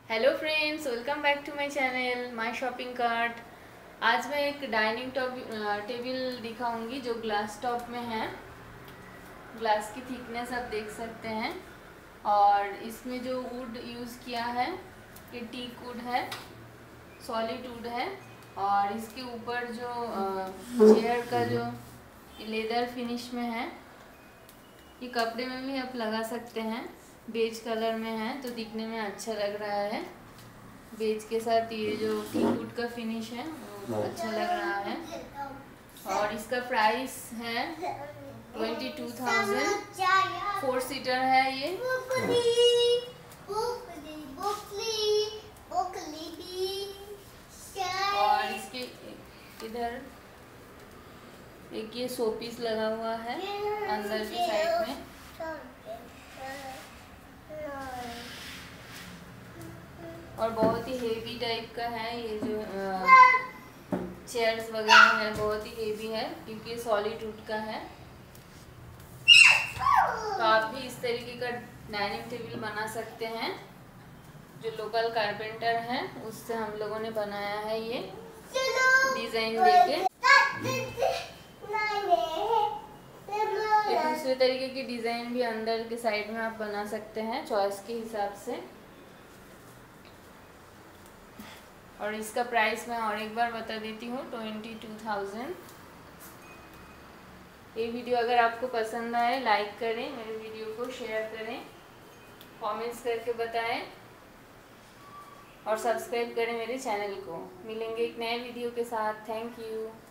Hello friends, welcome back to my channel my shopping cart. आज मैं एक dining table दिखाऊंगी जो ग्लास टॉप में है। ग्लास की थिकनेस आप देख सकते हैं और इसमें जो वुड यूज़ किया है ये टीक वुड है, सॉलिड वुड है। और इसके ऊपर जो चेयर का जो लेदर फिनिश में है, ये कपड़े में भी आप लगा सकते हैं। बेज कलर में है तो दिखने में अच्छा लग रहा है। बेज के साथ ये जो टीकवुड का फिनिश है वो अच्छा लग रहा है। और इसका प्राइस है 22,000। 4 सीटर है ये। और इसके इधर एक ये शो पीस लगा हुआ है अंदर की साइड में। और बहुत ही हेवी टाइप का है ये जो चेयर्स वगैरह है, बहुत ही हेवी है क्योंकि सॉलिड वुड का है। तो आप भी इस तरीके का डाइनिंग टेबल बना सकते हैं। जो लोकल कारपेंटर है उससे हम लोगों ने बनाया है ये डिजाइन देके। दूसरे तरीके की डिजाइन भी अंदर के साइड में आप बना सकते हैं चॉइस के हिसाब से। और इसका प्राइस मैं और एक बार बता देती हूँ, 22,000। ये वीडियो अगर आपको पसंद आए लाइक करें, मेरे वीडियो को शेयर करें, कमेंट्स करके बताएं और सब्सक्राइब करें मेरे चैनल को। मिलेंगे एक नए वीडियो के साथ। Thank you.